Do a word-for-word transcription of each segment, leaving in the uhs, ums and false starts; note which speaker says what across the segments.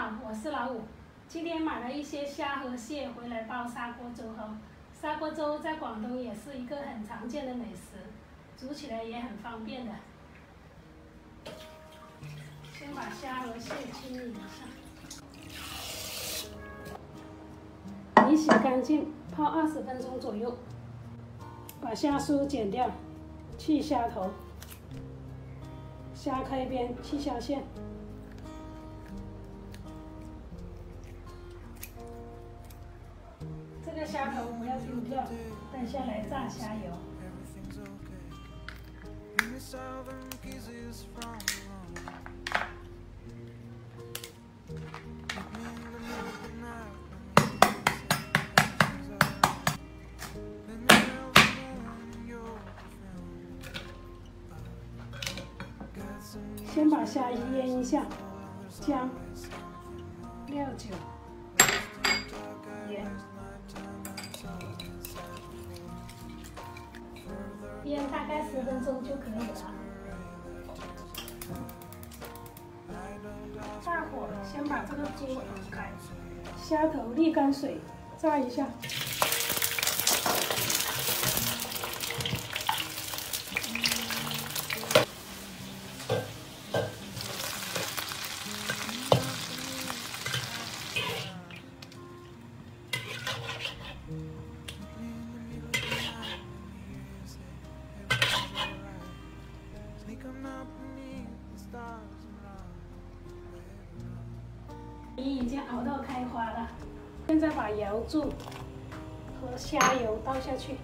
Speaker 1: 好，我是老五。今天买了一些虾和蟹回来煲砂锅粥喝。砂锅粥在广东也是一个很常见的美食，煮起来也很方便的。先把虾和蟹清理一下，洗洗干净，泡二十分钟左右。把虾酥剪掉，去虾头，虾开边，去虾线。 这个虾头不要丢掉，等下来炸虾油。先把虾衣腌一下，姜、料酒、盐。 腌大概十分钟就可以了。大火先把这个粥熬开，虾头沥干水，炸一下。米已经熬到开花了，现在把瑶柱和虾油倒下去，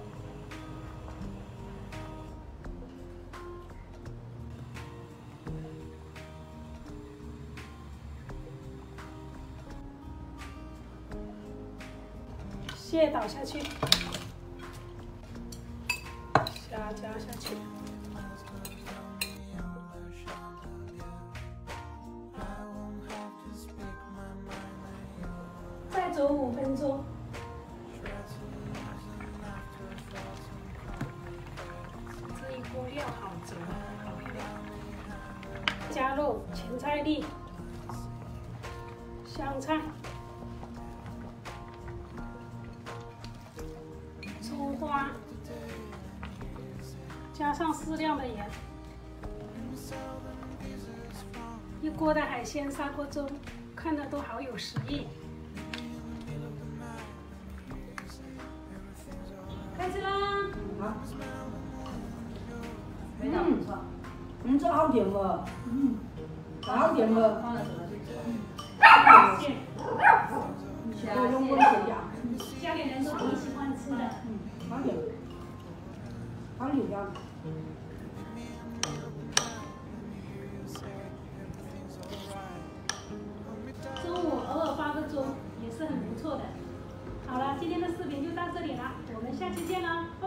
Speaker 1: 蟹倒下去，虾加下去。 再煮五分钟，这一锅料好煮，好料。加入芹菜粒、香菜、葱花，加上适量的盐。一锅的海鲜砂锅粥，看着都好有食欲。 开始啦！
Speaker 2: 啊，味道不错，嗯，这好甜哦，嗯，好甜哦。放在手上去吃。
Speaker 1: 蟹，
Speaker 2: 我用过的蟹酱，
Speaker 1: 家里人都挺喜欢吃的。
Speaker 2: 嗯，好甜，好有味。
Speaker 1: 中午偶尔发个粥也是很不错的。好了，今天的视频就到这里了，我们下期见喽。